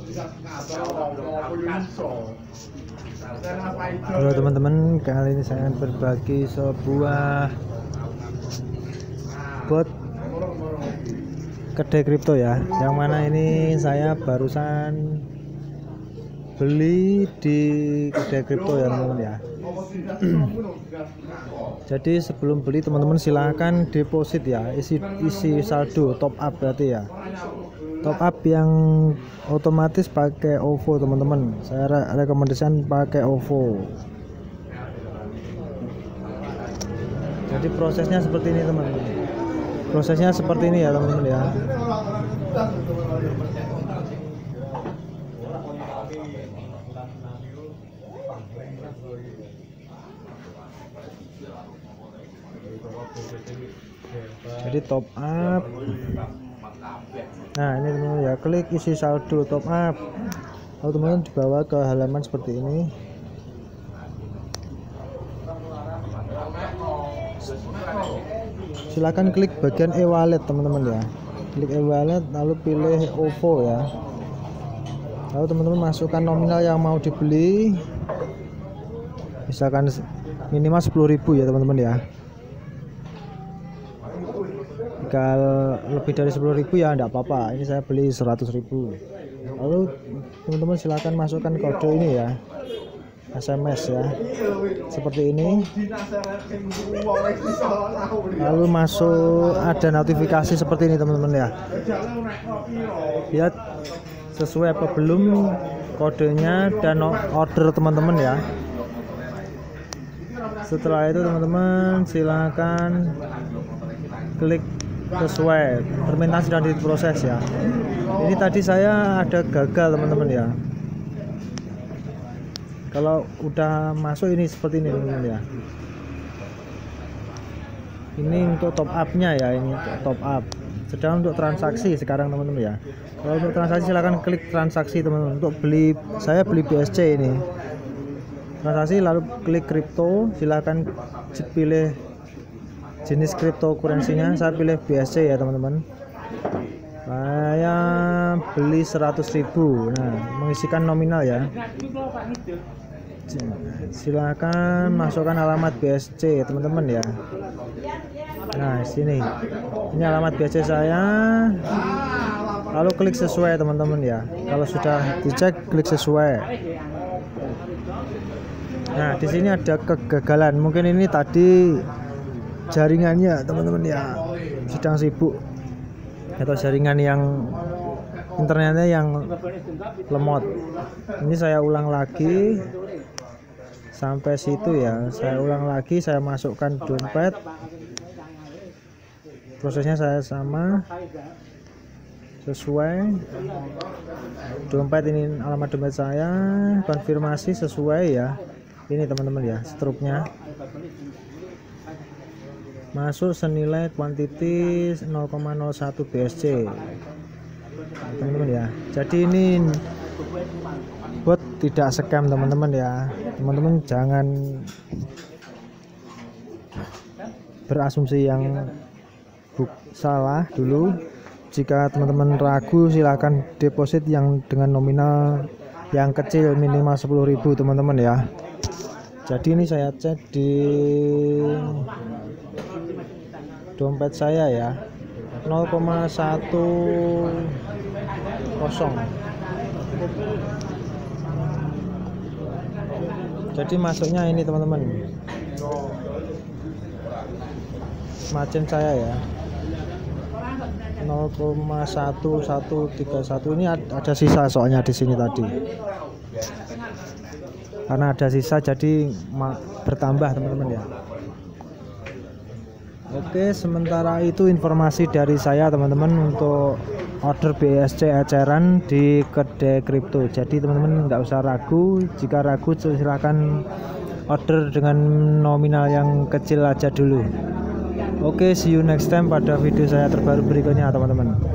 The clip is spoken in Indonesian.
Halo teman-teman, kali ini saya akan berbagi sebuah bot kedai kripto ya, yang mana ini saya barusan beli di kedai kripto ya teman-teman ya. Jadi sebelum beli teman-teman silahkan deposit ya, isi saldo top up berarti ya, top up yang otomatis pakai OVO teman-teman. Saya rekomendasikan pakai OVO. Jadi prosesnya seperti ini teman-teman, prosesnya seperti ini ya teman-teman ya. Jadi top up. Nah ini teman-teman ya, klik isi saldo top up, lalu teman-teman dibawa ke halaman seperti ini. Silakan klik bagian e-wallet teman-teman ya, klik e-wallet lalu pilih OVO ya, lalu teman-teman masukkan nominal yang mau dibeli, misalkan minimal 10.000 ya teman-teman ya. Jika lebih dari 10.000 ya enggak apa-apa, ini saya beli 100.000. Lalu teman-teman silakan masukkan kode ini ya, SMS ya, seperti ini. Lalu masuk, ada notifikasi seperti ini teman-teman ya, lihat sesuai apa belum kodenya dan order teman-teman ya. Setelah itu teman-teman silakan klik sesuai, permintaan sedang diproses ya. Ini tadi saya ada gagal teman-teman ya. Kalau udah masuk ini seperti ini teman-teman ya. Ini untuk top up-nya ya, ini top up. Sedang untuk transaksi sekarang teman-teman ya. Kalau untuk transaksi silahkan klik transaksi teman-teman. Untuk beli, saya beli BSC ini. Transaksi lalu klik kripto, silahkan pilih jenis cryptocurrency-nya. Saya pilih BSC ya teman-teman. Saya beli 100.000. Nah, mengisikan nominal ya. Silakan masukkan alamat BSC teman-teman ya. Nah, sini. Ini alamat BSC saya. Lalu klik sesuai teman-teman ya. Kalau sudah dicek klik sesuai. Nah, di sini ada kegagalan. Mungkin ini tadi jaringannya teman-teman ya sedang sibuk, atau jaringan yang internetnya yang lemot. Ini saya ulang lagi sampai situ ya, saya ulang lagi, saya masukkan dompet. Prosesnya saya sama, sesuai dompet, ini alamat dompet saya, konfirmasi sesuai ya. Ini teman-teman ya struknya, masuk senilai kuantiti 0,01 BSC teman-teman ya. Jadi ini bot tidak scam teman-teman ya. Teman-teman jangan berasumsi yang salah dulu. Jika teman-teman ragu silahkan deposit yang dengan nominal yang kecil, minimal 10.000 teman-teman ya. Jadi ini saya cek di dompet saya ya, 0,10. Jadi masuknya ini teman-teman, margin saya ya 0,1131. Ini ada sisa soalnya di sini tadi, karena ada sisa jadi bertambah teman-teman ya. Oke, sementara itu informasi dari saya teman-teman untuk order BSC eceran di kedai kripto. Jadi teman-teman nggak usah ragu, jika ragu silahkan order dengan nominal yang kecil aja dulu. Oke, see you next time pada video saya terbaru berikutnya teman-teman.